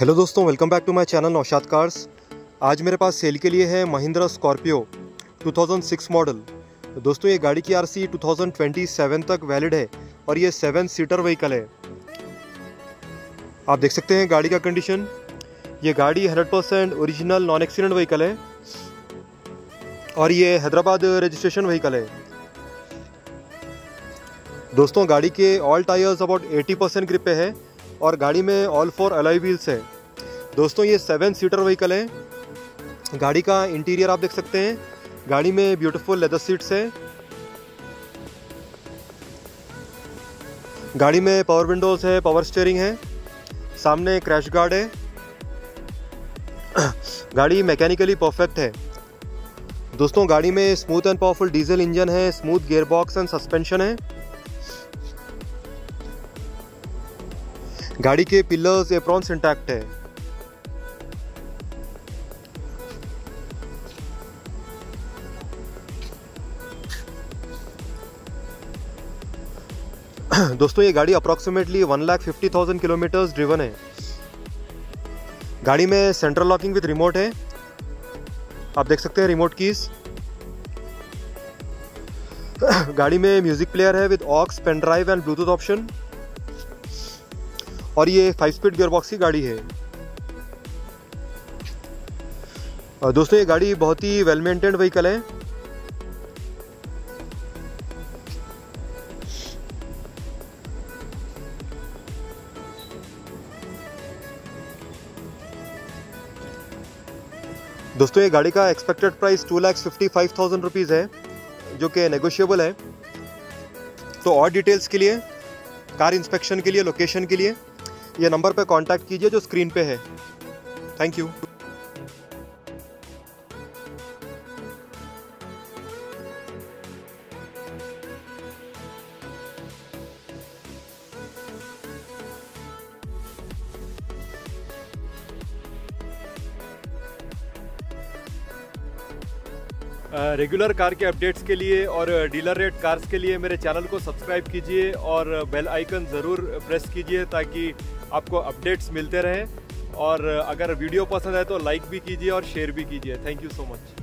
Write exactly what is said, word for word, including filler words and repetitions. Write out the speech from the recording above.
Hello दोस्तों, welcome back to my channel Naushad cars. आज मेरे पास सेल के लिए है महिंद्रा स्कॉर्पियो दो हज़ार छह मॉडल। दोस्तों ये गाड़ी की आरसी दो हज़ार सत्ताईस तक वैलिड है और ये सेवन सीटर व्हीकल है। आप देख सकते हैं गाड़ी का कंडीशन। ये गाड़ी hundred percent original non accident vehicle है और ये हैदराबाद रजिस्ट्रेशन व्हीकल है। दोस्तों गाड़ी के ऑल टायर्स अबाउट अस्सी परसेंट ग्रिप पे है और गाड़ी में ऑल फोर अलॉय व्हील्स है। दोस्तों ये सेवन सीटर व्हीकल है। गाड़ी का इंटीरियर आप देख सकते हैं। गाड़ी में ब्यूटीफुल लेदर सीट्स है। गाड़ी में पावर विंडोज है, पावर स्टीयरिंग है, सामने क्रैश गार्ड है। गाड़ी मैकेनिकली परफेक्ट है। दोस्तों गाड़ी में smooth and powerful diesel engine है, smooth gear box and suspension है। गाड़ी के पिलर्स एप्रॉन्स इंटैक्ट है। दोस्तों ये गाड़ी approximately one lakh fifty thousand kilometres driven है। गाड़ी में सेंट्रल लॉकिंग विद रिमोट है। आप देख सकते हैं रिमोट कीज। गाड़ी में म्यूजिक प्लेयर है with aux, pen drive and Bluetooth option और ये फाइव स्पीड गियरबॉक्स की गाड़ी है। दोस्तों ये गाड़ी बहुत ही वेल मेंटेन्ड व्हीकल है। दोस्तों ये गाड़ी का expected price two lakhs fifty five thousand rupees है, जो कि नेगोशिएबल है। तो और डिटेल्स के लिए, कार इंस्पेक्शन के लिए, लोकेशन के लिए ये नंबर पर कांटेक्ट कीजिए जो स्क्रीन पे है। Thank you. रेगुलर कार के अपडेट्स के लिए और डीलर रेट कार्स के लिए मेरे चैनल को सब्सक्राइब कीजिए और बेल आइकन ज़रूर प्रेस कीजिए ताकि आपको अपडेट्स मिलते रहें। और अगर वीडियो पसंद आए तो लाइक भी कीजिए और शेयर भी कीजिए। Thank you so much.